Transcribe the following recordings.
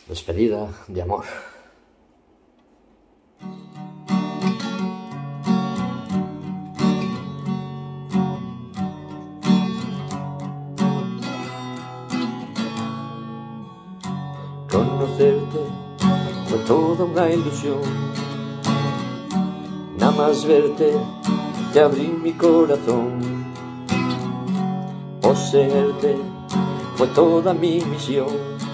Despedida de amor. Conocerte fue toda una ilusión, nada más verte te abrí mi corazón. Poseerte fue toda mi misión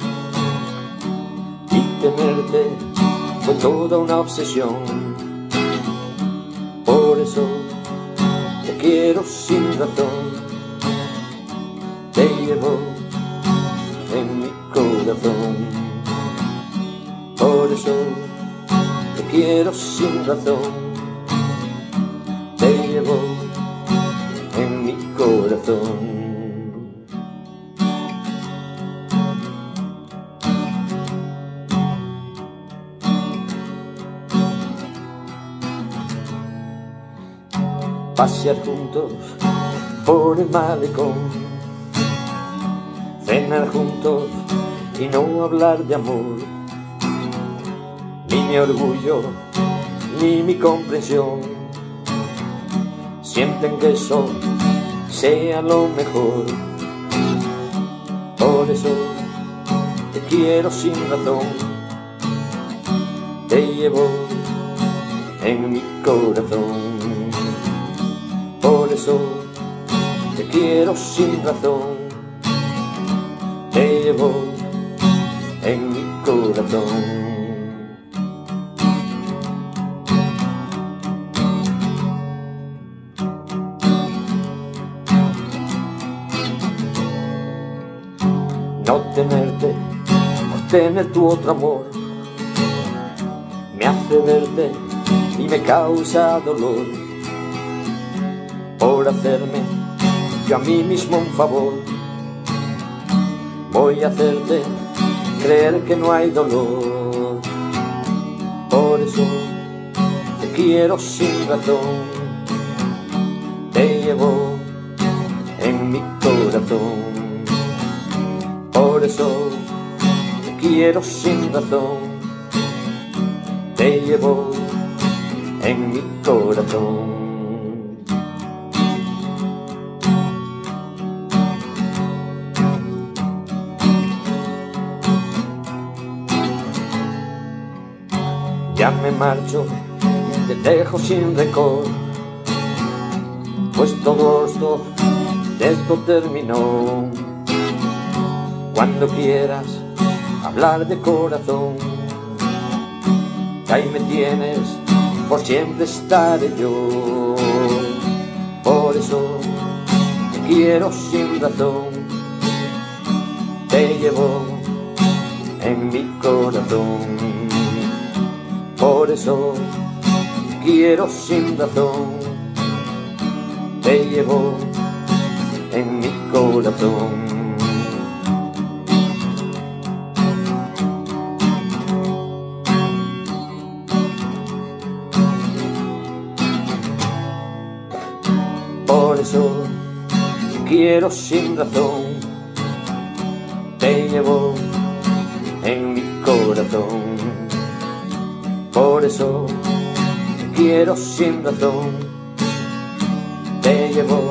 y tenerte fue toda una obsesión. Por eso te quiero sin razón, te llevo en mi corazón. Por eso te quiero sin razón, te llevo en mi corazón. Pasear juntos por el malecón, cenar juntos y no hablar de amor, ni mi orgullo ni mi comprensión sienten que eso sea lo mejor. Por eso te quiero sin razón, te llevo en mi corazón. Por eso te quiero sin razón, te llevo en mi corazón. No tenerte por tener tu otro amor me hace verte y me causa dolor. Por hacerme yo a mí mismo un favor, voy a hacerte creer que no hay dolor. Por eso te quiero sin razón, te llevo en mi corazón. Por eso te quiero sin razón, te llevo en mi corazón. Ya me marcho, te dejo sin rencor, pues todo esto terminó. Cuando quieras hablar de corazón, ahí me tienes, por siempre estaré yo. Por eso te quiero sin razón, te llevo en mi corazón. Por eso te quiero sin razón, te llevo en mi corazón. Por eso te quiero sin razón, te llevo en mi corazón. Por eso te quiero sin razón, te llevo